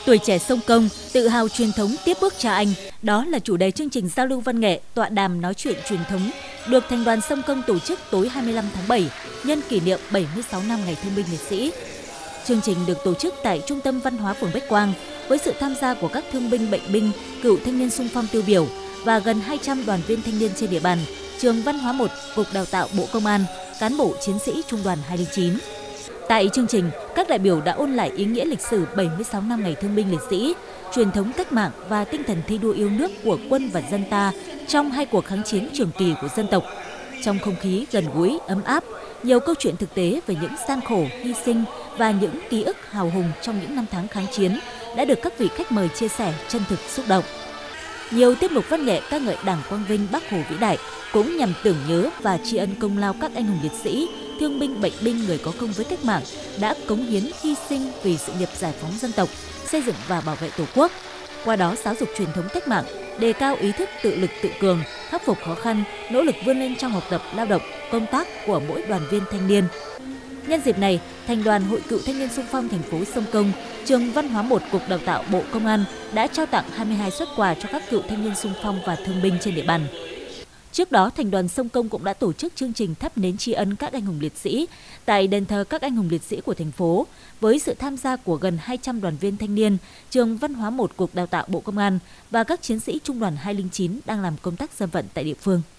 Tuổi trẻ sông Công, tự hào truyền thống tiếp bước cha anh, đó là chủ đề chương trình giao lưu văn nghệ, tọa đàm nói chuyện truyền thống được Thành đoàn Sông Công tổ chức tối 25 tháng 7 nhân kỷ niệm 76 năm Ngày Thương binh Liệt sĩ. Chương trình được tổ chức tại Trung tâm Văn hóa phường Bách Quang với sự tham gia của các thương binh, bệnh binh, cựu thanh niên xung phong tiêu biểu và gần 200 đoàn viên thanh niên trên địa bàn, Trường Văn hóa 1, Cục Đào tạo Bộ Công an, cán bộ chiến sĩ Trung đoàn 209. Tại chương trình, các đại biểu đã ôn lại ý nghĩa lịch sử 76 năm Ngày Thương binh Liệt sĩ, truyền thống cách mạng và tinh thần thi đua yêu nước của quân và dân ta trong hai cuộc kháng chiến trường kỳ của dân tộc. Trong không khí gần gũi, ấm áp, nhiều câu chuyện thực tế về những gian khổ, hy sinh và những ký ức hào hùng trong những năm tháng kháng chiến đã được các vị khách mời chia sẻ chân thực xúc động. Nhiều tiết mục văn nghệ ca ngợi Đảng quang vinh Bác Hồ vĩ đại cũng nhằm tưởng nhớ và tri ân công lao các anh hùng liệt sĩ, thương binh, bệnh binh, người có công với cách mạng đã cống hiến hy sinh vì sự nghiệp giải phóng dân tộc, xây dựng và bảo vệ Tổ quốc. Qua đó giáo dục truyền thống cách mạng, đề cao ý thức tự lực tự cường, khắc phục khó khăn, nỗ lực vươn lên trong học tập, lao động, công tác của mỗi đoàn viên thanh niên. Nhân dịp này, Thành đoàn Hội Cựu Thanh niên xung phong thành phố Sông Công, Trường Văn hóa 1, Cục Đào tạo Bộ Công an đã trao tặng 22 suất quà cho các cựu thanh niên xung phong và thương binh trên địa bàn. Trước đó, Thành đoàn Sông Công cũng đã tổ chức chương trình thắp nến tri ân các anh hùng liệt sĩ tại đền thờ các anh hùng liệt sĩ của thành phố với sự tham gia của gần 200 đoàn viên thanh niên, Trường Văn hóa 1, Cục Đào tạo Bộ Công an và các chiến sĩ Trung đoàn 209 đang làm công tác dân vận tại địa phương.